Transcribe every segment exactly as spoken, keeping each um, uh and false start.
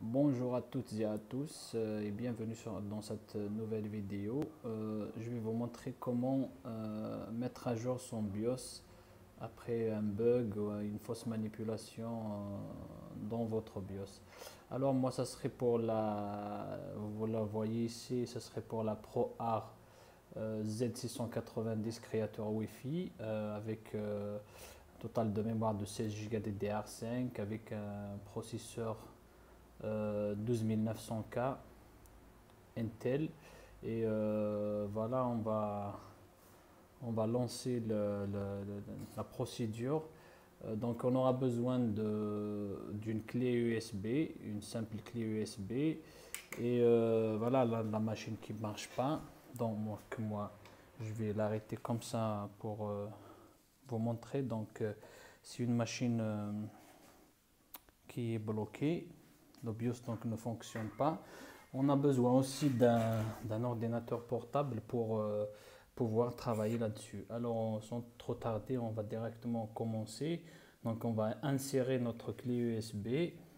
Bonjour à toutes et à tous euh, et bienvenue sur- dans cette nouvelle vidéo. Euh, je vais vous montrer comment euh, mettre à jour son BIOS après un bug ou une fausse manipulation euh, dans votre BIOS. Alors moi ça serait pour la, vous la voyez ici, ce serait pour la ProArt euh, Z six cent quatre-vingt-dix créateur Wi-Fi euh, avec euh, un total de mémoire de seize giga D D R cinq avec un processeur euh, douze mille neuf cents K Intel. Et euh, voilà, on va, on va lancer le- le- le- la procédure. Euh, donc on aura besoin de- d'une clé U S B, une simple clé U S B. Et euh, voilà la, la machine qui ne marche pas. Donc moi, que moi, je vais l'arrêter comme ça pour euh, vous montrer. Donc euh, c'est une machine euh, qui est bloquée. Le BIOS donc ne fonctionne pas. On a besoin aussi d'un d'un ordinateur portable pour euh, pouvoir travailler là-dessus. Alors, sans trop tarder, on va directement commencer. Donc, on va insérer notre clé U S B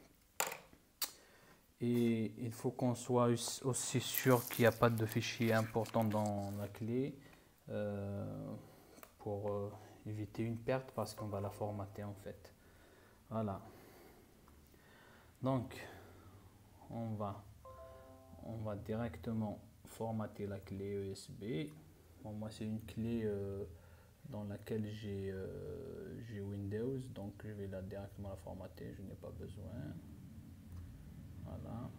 et il faut qu'on soit aussi sûr qu'il n'y a pas de fichier important dans la clé euh, pour euh, éviter une perte parce qu'on va la formater en fait. Voilà. Donc, on va on va directement formater la clé U S B. Bon, moi, c'est une clé euh, dans laquelle j'ai euh, j'ai Windows, donc je vais la directement la formater. Je n'ai pas besoin. Voilà.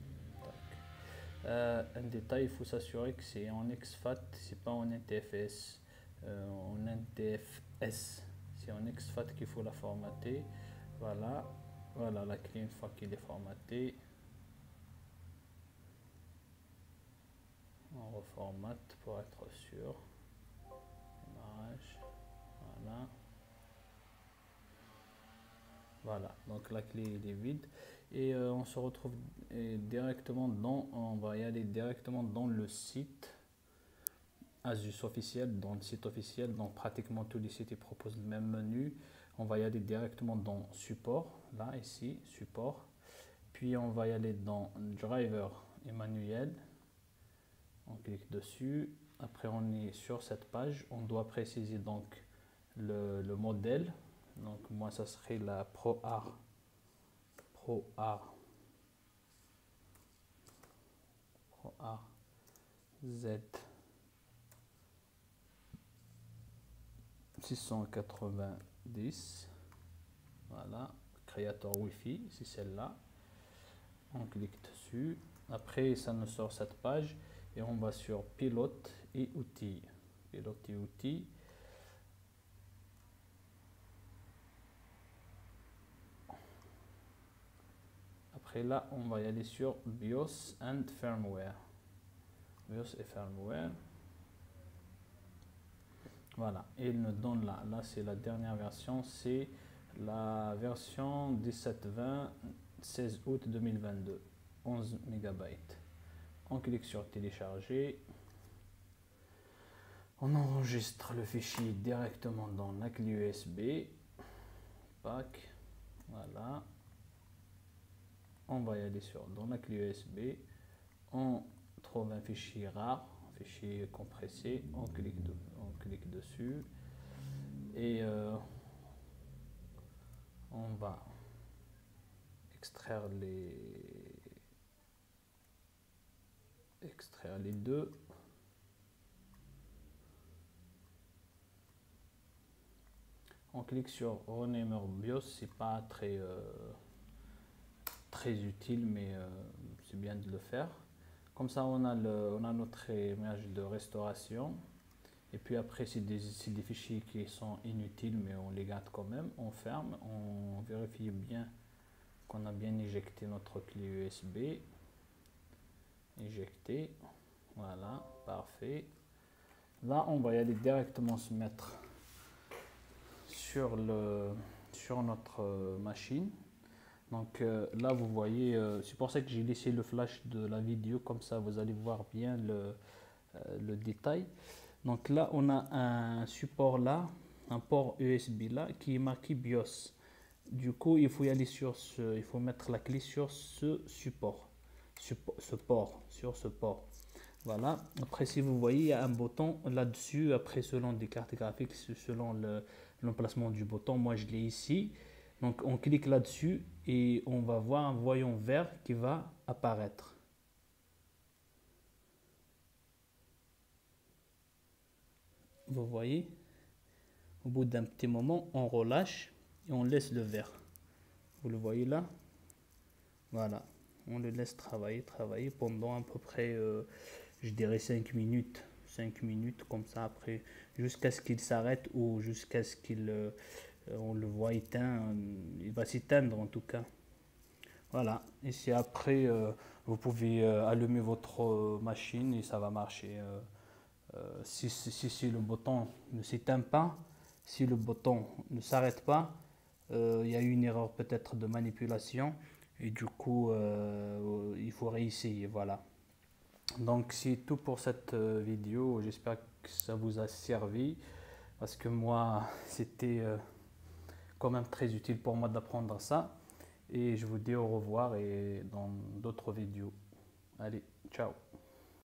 Euh, un détail, il faut s'assurer que c'est en exFAT, c'est pas en N T F S. Euh, en N T F S, c'est en exFAT qu'il faut la formater. Voilà. Voilà la clé une fois qu'il est formaté. On reformate pour être sûr. Démarrage. Voilà. Voilà, donc la clé elle est vide et euh, on se retrouve euh, directement dans, on va y aller directement dans le site Asus officiel, dans le site officiel, donc pratiquement tous les sites ils proposent le même menu. On va y aller directement dans support, là ici, support, puis on va y aller dans driver et manuel, on clique dessus, après on est sur cette page, on doit préciser donc le, le modèle, donc moi ça serait la ProArt ProArt ProArt Z six cent quatre-vingt-dix. Voilà, créateur Wi-Fi, c'est celle-là. On clique dessus. Après, ça nous sort cette page et on va sur pilote et outils. Pilote et outils. Après là, on va y aller sur BIOS and firmware. BIOS et firmware. Voilà, et il nous donne là, là c'est la dernière version, c'est la version dix-sept vingt seize août deux mille vingt-deux, onze mégabytes. On clique sur télécharger, on enregistre le fichier directement dans la clé U S B, pack, voilà, on va y aller sur dans la clé U S B, on trouve un fichier rare, un fichier compressé, on clique, de, on clique dessus et euh, on va extraire les extraire les deux. On clique sur Renamer BIOS, c'est pas très euh, très utile, mais euh, c'est bien de le faire. Comme ça, on a le, on a notre image de restauration. Et puis après, c'est des, des fichiers qui sont inutiles, mais on les garde quand même. On ferme, on vérifie bien qu'on a bien éjecté notre clé U S B. Éjecté. Voilà, parfait. Là, on va y aller directement se mettre sur, le, sur notre machine. Donc euh, là, vous voyez, euh, c'est pour ça que j'ai laissé le flash de la vidéo, comme ça vous allez voir bien le, euh, le détail. Donc là, on a un support là, un port U S B là, qui est marqué BIOS. Du coup, il faut y aller sur ce, il faut mettre la clé sur ce support, Suppo- ce port, sur ce port. Voilà. Après, si vous voyez, il y a un bouton là-dessus. Après, selon des cartes graphiques, selon le- l'emplacement du bouton, moi je l'ai ici. Donc, on clique là-dessus et on va voir un voyant vert qui va apparaître. Vous voyez, au bout d'un petit moment, on relâche et on laisse le vert. Vous le voyez là? Voilà. On le laisse travailler, travailler pendant à peu près, euh, je dirais cinq minutes. cinq minutes comme ça après, jusqu'à ce qu'il s'arrête ou jusqu'à ce qu'il, euh, on le voit éteint. Il va s'éteindre en tout cas. Voilà. Et si après, euh, vous pouvez euh, allumer votre euh, machine et ça va marcher. Euh, euh, si, si, si, si le bouton ne s'éteint pas, si le bouton ne s'arrête pas, euh, il y a eu une erreur peut-être de manipulation et du coup euh, il faut réessayer. Voilà. Donc c'est tout pour cette euh, vidéo. J'espère que ça vous a servi parce que moi c'était euh, quand même très utile pour moi d'apprendre ça. Et je vous dis au revoir et dans d'autres vidéos. Allez, ciao.